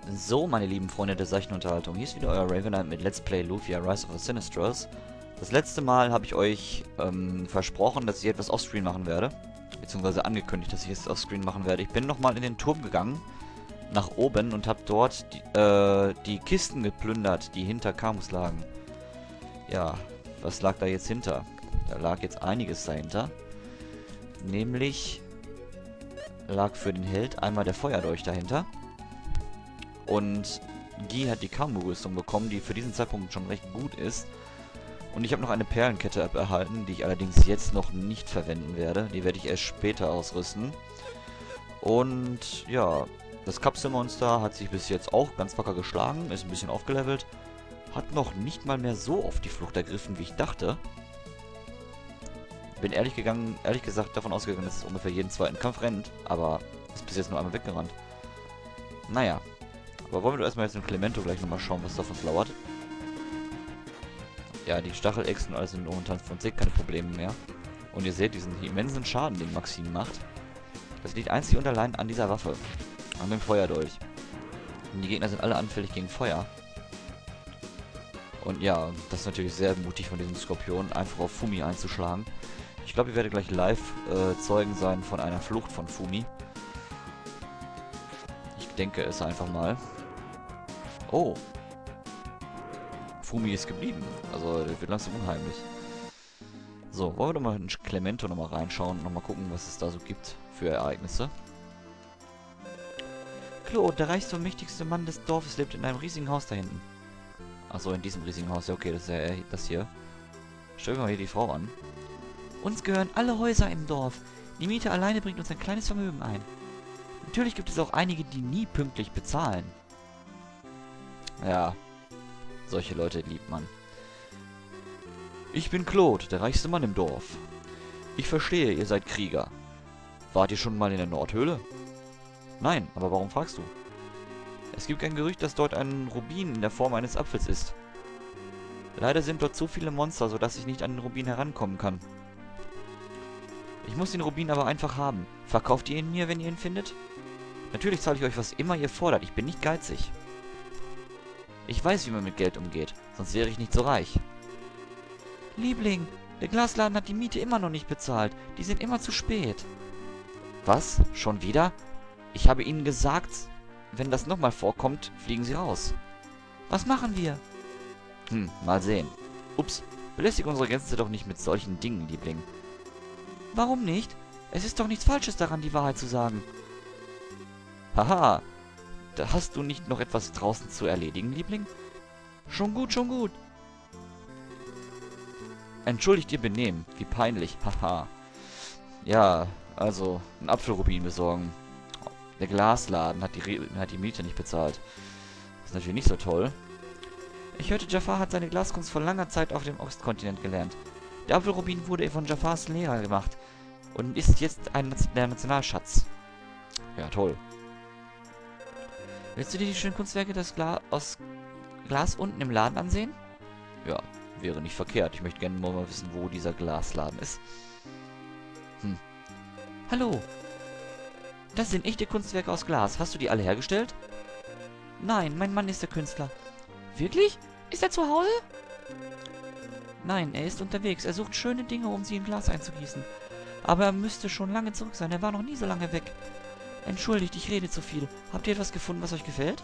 So, meine lieben Freunde der seichten Unterhaltung, hier ist wieder euer Ravenite mit Let's Play Lufia Rise of the Sinistras. Das letzte Mal habe ich euch versprochen, dass ich etwas offscreen machen werde. Beziehungsweise angekündigt, dass ich es offscreen machen werde. Ich bin nochmal in den Turm gegangen, nach oben, und habe dort die Kisten geplündert, die hinter Camus lagen. Ja, was lag da jetzt hinter? Da lag jetzt einiges dahinter. Nämlich lag für den Held einmal der Feuerdolch dahinter. Und Guy hat die Kamu-Rüstung bekommen, die für diesen Zeitpunkt schon recht gut ist. Und ich habe noch eine Perlenkette erhalten, die ich allerdings jetzt noch nicht verwenden werde. Die werde ich erst später ausrüsten. Und ja, das Kapselmonster hat sich bis jetzt auch ganz wacker geschlagen, ist ein bisschen aufgelevelt. Hat noch nicht mal mehr so auf die Flucht ergriffen, wie ich dachte. Bin ehrlich gesagt davon ausgegangen, dass es ungefähr jeden zweiten Kampf rennt, aber ist bis jetzt nur einmal weggerannt. Naja. Aber wollen wir doch erstmal jetzt in Clemento gleich nochmal schauen, was da auf uns lauert. Ja, die Stachelechsen und alles sind momentan von sich keine Probleme mehr. Und ihr seht diesen immensen Schaden, den Maxim macht. Das liegt einzig und allein an dieser Waffe. An dem Feuerdolch. Und die Gegner sind alle anfällig gegen Feuer. Und ja, das ist natürlich sehr mutig von diesem Skorpion, einfach auf Fumi einzuschlagen. Ich glaube, ich werde gleich live Zeugen sein von einer Flucht von Fumi. Ich denke es einfach mal. Oh. Fumi ist geblieben. Also, der wird langsam unheimlich. So, wollen wir doch mal in Clemento nochmal reinschauen und nochmal gucken, was es da so gibt für Ereignisse. Claude, der reichste und mächtigste Mann des Dorfes, lebt in einem riesigen Haus da hinten. Achso, in diesem riesigen Haus. Ja, okay, das ist ja das hier. Stellen wir mal hier die Frau an. Uns gehören alle Häuser im Dorf. Die Miete alleine bringt uns ein kleines Vermögen ein. Natürlich gibt es auch einige, die nie pünktlich bezahlen. Ja, solche Leute liebt man. Ich bin Claude, der reichste Mann im Dorf. Ich verstehe, ihr seid Krieger. Wart ihr schon mal in der Nordhöhle? Nein, aber warum fragst du? Es gibt ein Gerücht, dass dort ein Rubin in der Form eines Apfels ist. Leider sind dort so viele Monster, sodass ich nicht an den Rubin herankommen kann. Ich muss den Rubin aber einfach haben. Verkauft ihr ihn mir, wenn ihr ihn findet? Natürlich zahle ich euch, was immer ihr fordert. Ich bin nicht geizig. Ich weiß, wie man mit Geld umgeht. Sonst wäre ich nicht so reich. Liebling, der Glasladen hat die Miete immer noch nicht bezahlt. Die sind immer zu spät. Was? Schon wieder? Ich habe ihnen gesagt, wenn das nochmal vorkommt, fliegen sie raus. Was machen wir? Mal sehen. Ups, belästige unsere Gäste doch nicht mit solchen Dingen, Liebling. Warum nicht? Es ist doch nichts Falsches daran, die Wahrheit zu sagen. Haha, da hast du nicht noch etwas draußen zu erledigen, Liebling? Schon gut, schon gut. Entschuldigt ihr Benehmen, wie peinlich, haha. Ja, also, einen Apfelrubin besorgen. Der Glasladen hat die Miete nicht bezahlt. Das ist natürlich nicht so toll. Ich hörte, Jafar hat seine Glaskunst vor langer Zeit auf dem Ostkontinent gelernt. Der Apfelrubin wurde von Jafars Lehrer gemacht und ist jetzt der Nationalschatz. Ja, toll. Willst du dir die schönen Kunstwerke aus Glas unten im Laden ansehen? Ja, wäre nicht verkehrt. Ich möchte gerne mal wissen, wo dieser Glasladen ist. Hallo. Das sind echte Kunstwerke aus Glas. Hast du die alle hergestellt? Nein, mein Mann ist der Künstler. Wirklich? Ist er zu Hause? Nein, er ist unterwegs. Er sucht schöne Dinge, um sie in Glas einzugießen. Aber er müsste schon lange zurück sein. Er war noch nie so lange weg. Entschuldigt, ich rede zu viel. Habt ihr etwas gefunden, was euch gefällt?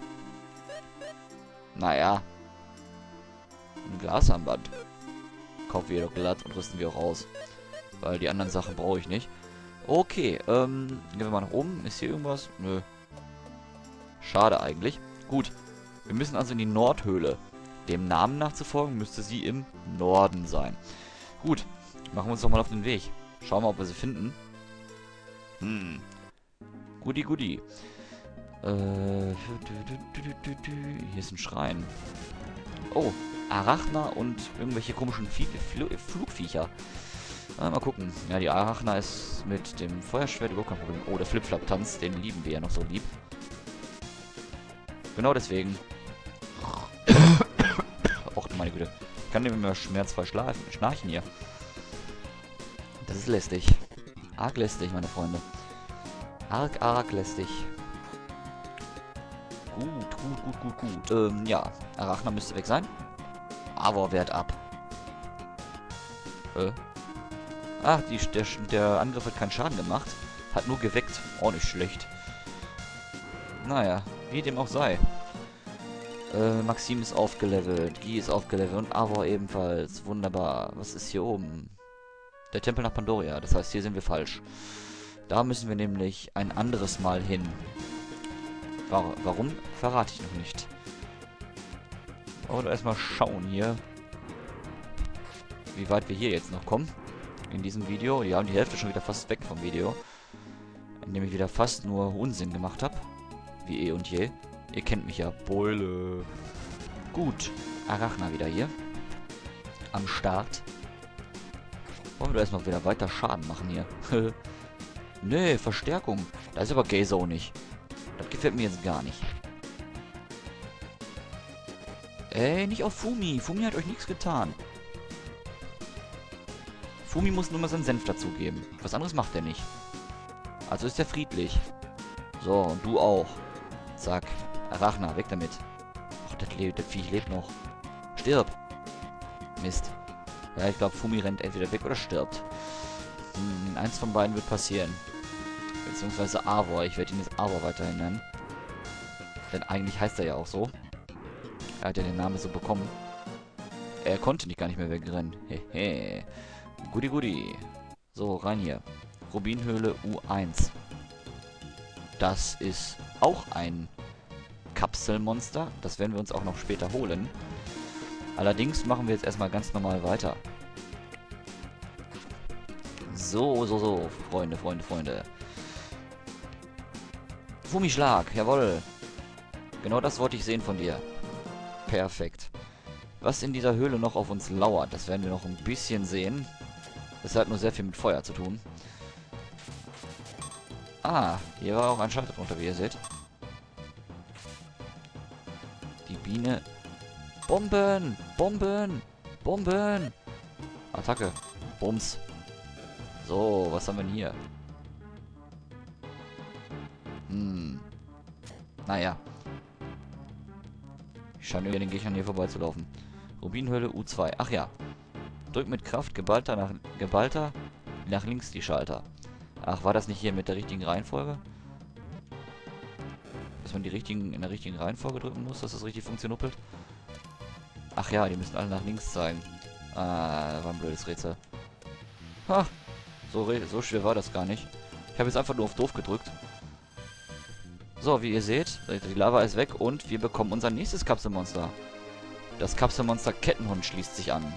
Naja. Ein Glasarmband. Kaufen wir doch glatt und rüsten wir auch aus. Weil die anderen Sachen brauche ich nicht. Okay, gehen wir mal nach oben. Ist hier irgendwas? Nö. Schade eigentlich. Gut. Wir müssen also in die Nordhöhle. Dem Namen nachzufolgen, müsste sie im Norden sein. Gut. Machen wir uns doch mal auf den Weg. Schauen wir, ob wir sie finden. Goodie, goodie. Hier ist ein Schrein. Oh, Arachna und irgendwelche komischen Flugviecher. Mal gucken. Ja, die Arachna ist mit dem Feuerschwert überhaupt kein Problem. Oh, der Flip-Flap-Tanz, den lieben wir ja noch so lieb. Genau deswegen. Och, meine Güte. Ich kann immer schmerzvoll schnarchen hier. Das ist lästig. Arg lästig, meine Freunde. Arg lästig. Gut. Ja. Arachna müsste weg sein. Aber wehrt ab. Ach, der Angriff hat keinen Schaden gemacht. Hat nur geweckt. Auch nicht schlecht. Naja, wie dem auch sei. Maxim ist aufgelevelt. Guy ist aufgelevelt. Und Avor ebenfalls. Wunderbar. Was ist hier oben? Der Tempel nach Pandoria. Das heißt, hier sind wir falsch. Da müssen wir nämlich ein anderes Mal hin. Warum? Verrate ich noch nicht. Aber erstmal schauen hier, wie weit wir hier jetzt noch kommen. In diesem Video. Wir haben die Hälfte schon wieder fast weg vom Video. Indem ich wieder fast nur Unsinn gemacht habe. Wie eh und je. Ihr kennt mich ja. Beule. Gut. Arachna wieder hier. Am Start. Wollen wir erstmal wieder weiter Schaden machen hier. Nee, Verstärkung. Da ist aber Gazer nicht. Das gefällt mir jetzt gar nicht. Ey, nicht auf Fumi. Fumi hat euch nichts getan. Fumi muss nur mal seinen Senf dazugeben. Was anderes macht er nicht. Also ist er friedlich. So, und du auch. Zack. Arachna, weg damit. Ach, das Viech lebt noch. Stirb. Mist. Ja, ich glaube, Fumi rennt entweder weg oder stirbt. Eins von beiden wird passieren. Beziehungsweise Avor. Ich werde ihn jetzt Avor weiterhin nennen. Denn eigentlich heißt er ja auch so. Er hat ja den Namen so bekommen. Er konnte gar nicht mehr wegrennen. Hehe. Guti. So, rein hier. Rubinhöhle U1. Das ist auch ein Kapselmonster. Das werden wir uns auch noch später holen. Allerdings machen wir jetzt erstmal ganz normal weiter. So, Freunde. Fumischlag, jawohl. Genau das wollte ich sehen von dir. Perfekt. Was in dieser Höhle noch auf uns lauert, das werden wir noch ein bisschen sehen. Das hat nur sehr viel mit Feuer zu tun. Ah, hier war auch ein Schalter drunter, wie ihr seht. Die Biene. Bomben! Attacke. Bums. So, was haben wir denn hier? Naja. Ich scheine über den Gegnern hier vorbeizulaufen. Rubinhöhle U2. Ach ja. Drück mit Kraft geballter nach links die Schalter. Ach, war das nicht hier mit der richtigen Reihenfolge? Dass man in der richtigen Reihenfolge drücken muss, dass das richtig funktioniert? Ach ja, die müssen alle nach links zeigen. Ah, das war ein blödes Rätsel. Ha! So schwer war das gar nicht. Ich habe jetzt einfach nur auf doof gedrückt. So, wie ihr seht, die Lava ist weg und wir bekommen unser nächstes Kapselmonster. Das Kapselmonster Kettenhund schließt sich an.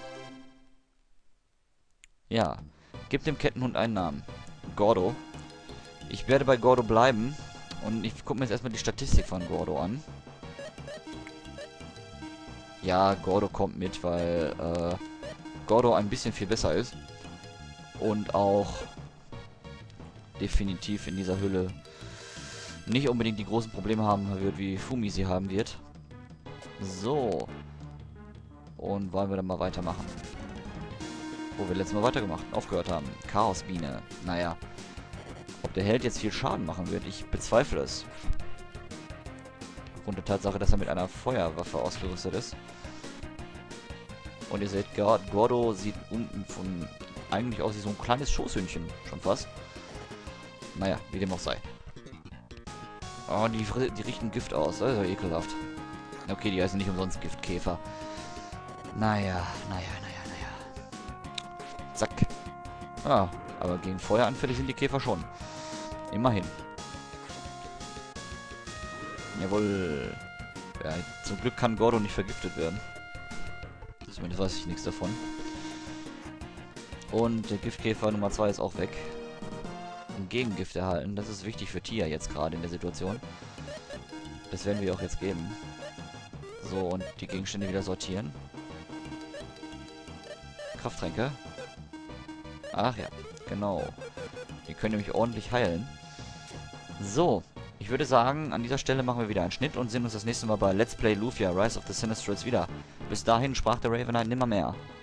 Ja, gib dem Kettenhund einen Namen. Gordo. Ich werde bei Gordo bleiben und ich gucke mir jetzt erstmal die Statistik von Gordo an. Ja, Gordo kommt mit, weil Gordo ein bisschen viel besser ist. Und auch definitiv in dieser Höhle nicht unbedingt die großen Probleme haben wird, wie Fumi sie haben wird. So. Und wollen wir dann mal weitermachen. Wo wir letztes Mal aufgehört haben. Chaosbiene. Naja. Ob der Held jetzt viel Schaden machen wird, ich bezweifle es. Aufgrund der Tatsache, dass er mit einer Feuerwaffe ausgerüstet ist. Und ihr seht, Gordo sieht unten von eigentlich aus wie so ein kleines Schoßhündchen. Schon fast. Naja, wie dem auch sei. Oh, die riechen Gift aus. Das ist ja ekelhaft. Okay, die heißen nicht umsonst Giftkäfer. Naja. Zack. Ah, aber gegen Feuer anfällig sind die Käfer schon. Immerhin. Jawohl. Ja, zum Glück kann Gordo nicht vergiftet werden. Zumindest weiß ich nichts davon. Und der Giftkäfer Nummer 2 ist auch weg. Ein Gegengift erhalten. Das ist wichtig für Tia jetzt gerade in der Situation. Das werden wir auch jetzt geben. So, und die Gegenstände wieder sortieren. Krafttränke. Ach ja, genau. Die können nämlich ordentlich heilen. So, ich würde sagen, an dieser Stelle machen wir wieder einen Schnitt und sehen uns das nächste Mal bei Let's Play Lufia Rise of the Sinistrals wieder. Bis dahin sprach der Raven Knight nimmermehr.